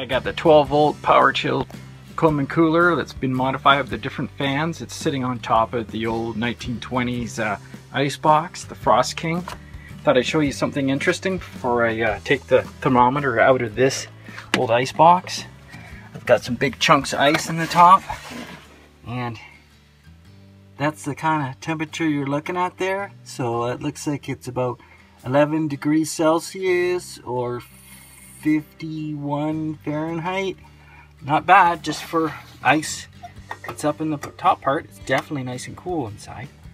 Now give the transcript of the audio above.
I got the 12 volt power chill Coleman cooler that's been modified with the different fans. It's sitting on top of the old 1920s ice box, the Frost King. Thought I'd show you something interesting before I take the thermometer out of this old ice box. I've got some big chunks of ice in the top, and that's the kind of temperature you're looking at there. So it looks like it's about 11 degrees Celsius or 51 Fahrenheit. Not bad just for ice. It's up in the top part. It's definitely nice and cool inside.